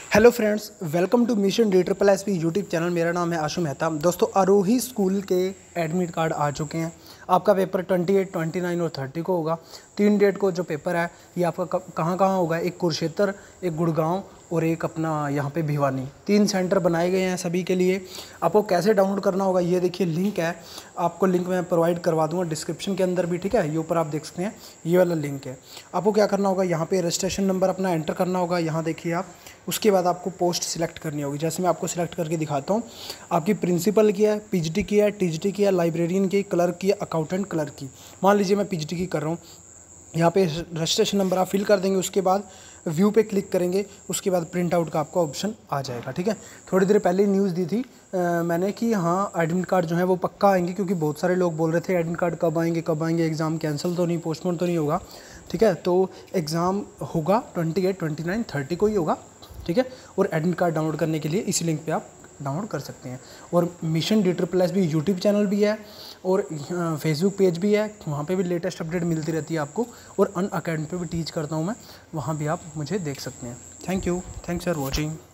Hello friends, welcome to mission DSSP YouTube channel. मेरा नाम है आशु मेहता। दोस्तों, आरोही स्कूल के एडमिट कार्ड आ चुके हैं। आपका पेपर 28, 29 और 30 को होगा। 3 डेट को जो पेपर है ये आपका कहाँ कहाँ होगा, एक कुरुक्षेत्र, एक गुड़गांव और एक अपना यहाँ पे भिवानी। 3 सेंटर बनाए गए हैं सभी के लिए। आपको कैसे डाउनलोड करना होगा, ये देखिए लिंक है। आपको लिंक मैं प्रोवाइड करवा दूंगा डिस्क्रिप्शन के अंदर भी, ठीक है। ये ऊपर आप देख सकते हैं, ये वाला लिंक है। आपको क्या करना होगा, यहाँ पे रजिस्ट्रेशन नंबर अपना एंटर करना होगा। यहाँ देखिए आप, उसके बाद आपको पोस्ट सिलेक्ट करनी होगी। जैसे मैं आपको सिलेक्ट करके दिखाता हूँ। आपकी प्रिंसिपल की है, पीजीटी की है, टीजीटी की है, लाइब्रेरियन की, क्लर्क की, अकाउंटेंट क्लर्क की। मान लीजिए मैं पीजीटी की कर रहा हूँ। यहाँ पे रजिस्ट्रेशन नंबर आप फिल कर देंगे, उसके बाद व्यू पे क्लिक करेंगे, उसके बाद प्रिंट आउट का आपका ऑप्शन आ जाएगा, ठीक है। थोड़ी देर पहले न्यूज़ दी थी मैंने कि हाँ एडमिट कार्ड जो है वो पक्का आएंगे, क्योंकि बहुत सारे लोग बोल रहे थे एडमिट कार्ड कब आएंगे, एग्ज़ाम कैंसिल तो नहीं, पोस्टपोन तो नहीं होगा, ठीक है। तो एग्ज़ाम होगा 28, 29, 30 को ही होगा, ठीक है। और एडमिट कार्ड डाउनलोड करने के लिए इसी लिंक पे आप डाउनलोड कर सकते हैं। और मिशन DSSP यूट्यूब चैनल भी है और फेसबुक पेज भी है, वहाँ पे भी लेटेस्ट अपडेट मिलती रहती है आपको। और अनअकैडमी पे भी टीच करता हूँ मैं, वहाँ भी आप मुझे देख सकते हैं। Thanks for watching.